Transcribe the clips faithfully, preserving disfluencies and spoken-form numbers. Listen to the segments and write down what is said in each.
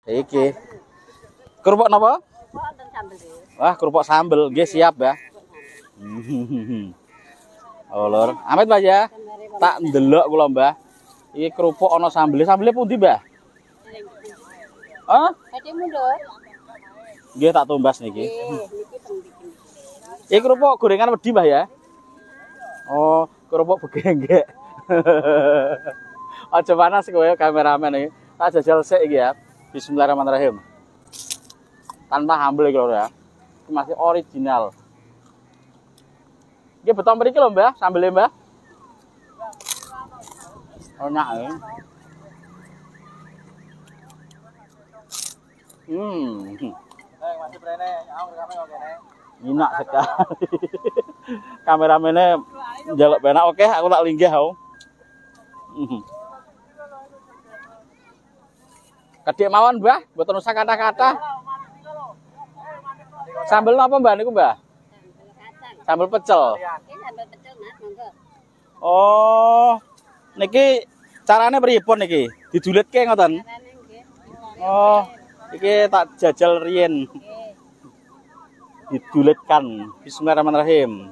Iki. Kerupuk napa? Wah, kerupuk sambel. Nggih, siap ya. Oh, Lur. Amit, Mbah ya. Tak ndelok kula, Mbah. Iki kerupuk ana sambele. Sambele pundi, Mbah? Hah? Badhe mundur. Nggih, tak tumbas niki. Iki kerupuk gorengan wedi, Mbah ya. Oh, kerupuk begenggek. Aja panas kowe kameramen iki. Tak jajal sik iki ya. Bismillahirrahmanirrahim. Tanpa hambel iki lho ya. Ini masih original. Iki beton mriki lho, Mbah, sambele, Mbah. Enak ya. Hmm. Eh, masih brene, aku rekame kene. Enak sekali. Kameramennya njaluk penak oke, aku tak linggih aku. Kedek mawon, Mbah, mboten usah kata-kata. Sambel apa, Mbah niku, Mbah? Sambel pecel. Sambel pecel, Mas, monggo. Oh. Niki carane pripun niki? Didulitke ngoten? Oh, iki tak jajal riyen. Didulitkan. Bismillahirrahmanirrahim.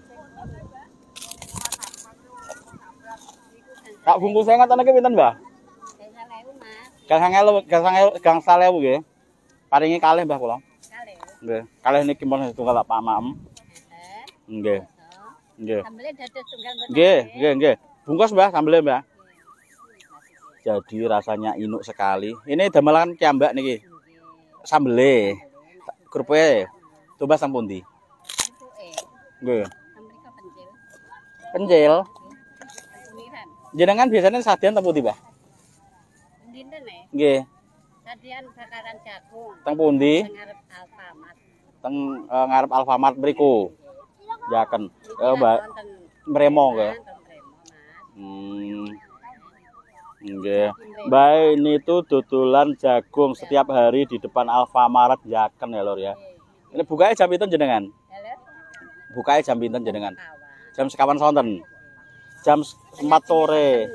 Tak bungkusnya ngoten niki pinten, Mbah? Gang ewu, Gang ewu, Gang Salewu nggih. Paringi kalih, Mbah kula. Kalih. Nggih, kalih niki pun setunggal Pak Maem. Nggih. Nggih. Sambele dados tunggal mboten. Nggih, nggih, nggih. Bungkus, Mbah, sambele, Mbah. Jadi rasanya inuk sekali. Ini damelan kiambak niki. Sambele. Kerupuke. Coba sang pundi? Nggih. Pencil. Jenengan biasanya sadean teng pundi, Mbah? Dinten nggih. Nggih. Sadean bakaran jagung. Teng pundi? Teng ngarep Alfamart. Teng uh, ngarep Alfamart mriku. Jaken. Eh, Mbak. Mremo nggih. Hmm. Nggih. Mbak ini tuh dodolan jagung setiap hari di depan Alfamart Jaken ya, Lur ya. Ini bukanya jam pinten jenengan? Bukanya jam pinten jenengan? Jam sekawan sonten. Jam empat sore.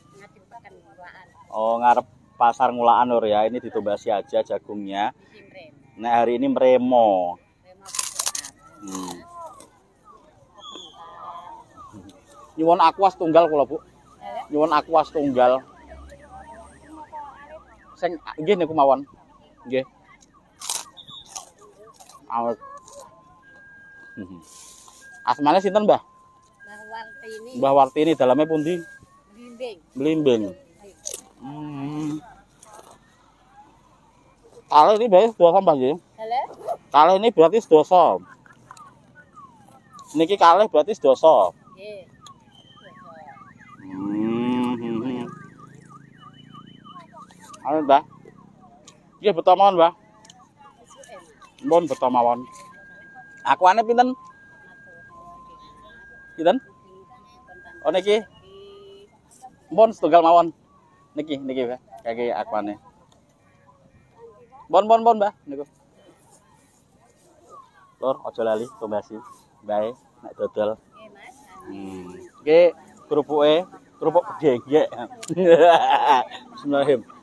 Oh, ngarep pasar Ngulaan, Lur ya. Ini ditumbasi aja jagungnya. Nah, hari ini mremo. Hmm. Nyuwun aquas tunggal kula, Bu. Nyuwun aquas tunggal. Sing nggih niku mawon. Nggih. Awet. Asmane sinten, Mbah? Mbah Wartini. Mbah Wartini dalamnya pundi? Blimbing. Blimbing. Hmm. Kalau ini berarti sedoso, Mbah nggih. Halo? Kalau ini berarti sedoso. Niki kalih berarti sedoso. Nggih. Hmm. Ayo, Mbah. Nggih beto mawon, Mbah. Mohon beto mawon. Akuane pinten? Pinten? Oh niki. Mohon setunggal mawon. Niki, niki, Mbah. Kaki akuane. Bon, bon, bon, Mbah, niku. Lur, aja lali tumbasi. Bae, nek dodol. Nggih, Mas. Hmm. Iki kerupuke, kerupuk gegek. Bismillahirrahmanirrahim.